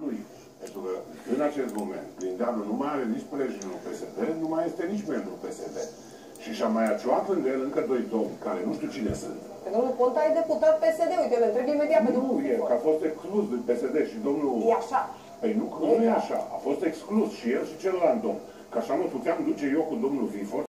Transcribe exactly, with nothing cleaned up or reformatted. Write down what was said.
lui. Pentru că în acest moment, Grindeanu nu mai are nici sprijinul P S D, nu mai este nici membru P S D. Și și-a mai aciuat lângă el încă doi domni, care nu știu cine sunt. Pe domnul Ponta e deputat P S D, uite, îl întreb imediat pe domnul Nu, e, că a fost exclus din P S D și domnul... E așa. Păi nu, nu e așa. A fost exclus și el și celălalt domn. Că așa mă puteam duce eu cu domnul Vifor